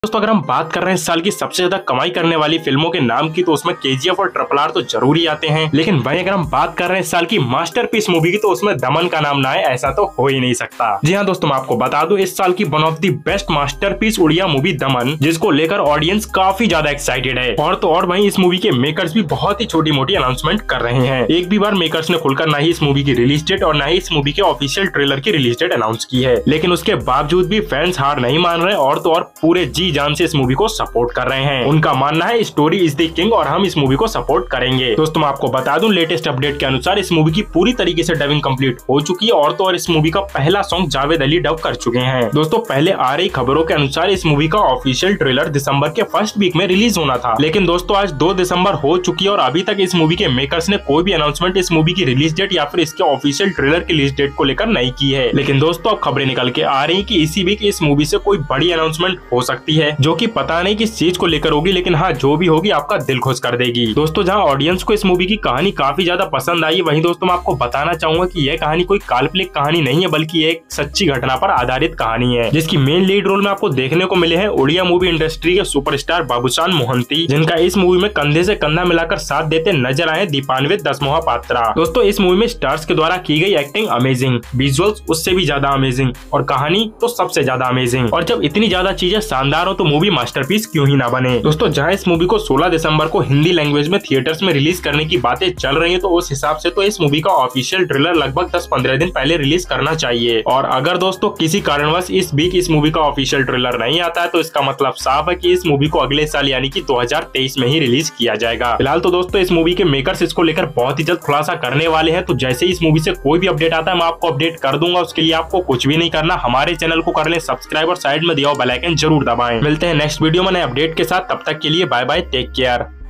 दोस्तों अगर हम बात कर रहे हैं इस साल की सबसे ज्यादा कमाई करने वाली फिल्मों के नाम की तो उसमें केजीएफ और RRR तो जरूरी आते हैं, लेकिन वहीं अगर हम बात कर रहे हैं इस साल की मास्टरपीस मूवी की तो उसमें दमन का नाम ना है ऐसा तो हो ही नहीं सकता। जी हाँ दोस्तों, मैं आपको बता दूं इस साल की one of the best masterpiece Odia movie Daman, जिसको लेकर ऑडियंस काफी ज्यादा एक्साइटेड है। और तो और वहीं इस मूवी के मेकर्स भी बहुत ही छोटी मोटी अनाउंसमेंट कर रहे हैं। एक भी बार मेकर्स ने खुलकर ना ही इस मूवी की रिलीज डेट और ना ही इस मूवी के ऑफिशियल ट्रेलर की रिलीज डेट अनाउंस की है, लेकिन उसके बावजूद भी फैंस हार नहीं मान रहे और तो और पूरे जी जान से इस मूवी को सपोर्ट कर रहे हैं। उनका मानना है स्टोरी इज द किंग और हम इस मूवी को सपोर्ट करेंगे। दोस्तों मैं आपको बता दूं लेटेस्ट अपडेट के अनुसार इस मूवी की पूरी तरीके से डबिंग कंप्लीट हो चुकी है और तो और इस मूवी का पहला सॉन्ग जावेद अली डब कर चुके हैं। दोस्तों पहले आ रही खबरों के अनुसार इस मूवी का ऑफिशियल ट्रेलर दिसंबर के फर्स्ट वीक में रिलीज होना था, लेकिन दोस्तों आज 2 दिसंबर हो चुकी है और अभी तक इस मूवी के मेकर्स ने कोई भी अनाउंसमेंट इस मूवी की रिलीज डेट या फिर इसके ऑफिशियल ट्रेलर की रिलीज डेट को लेकर नहीं की है। लेकिन दोस्तों अब खबरें निकल के आ रही कि इसी वीक इस मूवी से कोई बड़ी अनाउंसमेंट हो सकती है, जो कि पता नहीं किस चीज को लेकर होगी, लेकिन हाँ जो भी होगी आपका दिल खुश कर देगी। दोस्तों जहां ऑडियंस को इस मूवी की कहानी काफी ज्यादा पसंद आई, वहीं दोस्तों मैं आपको बताना चाहूंगा कि यह कहानी कोई काल्पनिक कहानी नहीं है, बल्कि एक सच्ची घटना पर आधारित कहानी है, जिसकी मेन लीड रोल में आपको देखने को मिले हैं उड़िया मूवी इंडस्ट्री के सुपरस्टार बाबूशान मोहंती, जिनका इस मूवी में कंधे से कंधा मिलाकर साथ देते नजर आए दीपान्वित दसमोहापात्रा। दोस्तों इस मूवी में स्टार्स के द्वारा की गई एक्टिंग अमेजिंग, विजुअल्स उससे भी ज्यादा अमेजिंग और कहानी तो सबसे ज्यादा अमेजिंग। और जब इतनी ज्यादा चीजें शानदार हो तो मूवी मास्टरपीस क्यों ही ना बने। दोस्तों जहां इस मूवी को 16 दिसंबर को हिंदी लैंग्वेज में थिएटर्स में रिलीज करने की बातें चल रही है, तो उस हिसाब से तो इस मूवी का ऑफिशियल ट्रेलर लगभग 10-15 दिन पहले रिलीज करना चाहिए। और अगर दोस्तों किसी कारणवश इस वीक इस मूवी का ऑफिशियल ट्रेलर नहीं आता है तो इसका मतलब साफ है कि इस मूवी को अगले साल यानी कि 2023 में ही रिलीज किया जाएगा। फिलहाल तो दोस्तों इस मूवी के मेकर्स इसको लेकर बहुत ही जल्द खुलासा करने वाले हैं, तो जैसे ही इस मूवी से कोई भी अपडेट आता है मैं आपको अपडेट कर दूंगा। उसके लिए आपको कुछ भी नहीं करना, हमारे चैनल को कर ले सब्सक्राइब और साइड में दिया बेल आइकन जरूर दबाएं। मिलते हैं नेक्स्ट वीडियो में नए अपडेट के साथ, तब तक के लिए बाय बाय, टेक केयर।